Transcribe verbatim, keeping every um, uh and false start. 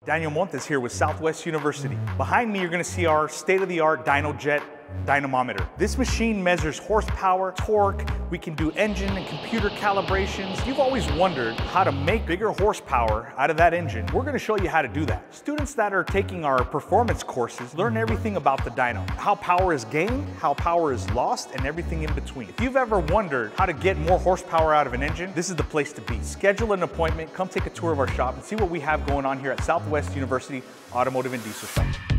Daniel Montes here with Southwest University. Behind me, you're gonna see our state-of-the-art DynoJet dynamometer. This machine measures horsepower, torque. We can do engine and computer calibrations. You've always wondered how to make bigger horsepower out of that engine. We're gonna show you how to do that. Students that are taking our performance courses learn everything about the dyno, how power is gained, how power is lost, and everything in between. If you've ever wondered how to get more horsepower out of an engine, this is the place to be. Schedule an appointment, come take a tour of our shop, and see what we have going on here at Southwest University Automotive and Diesel Shop.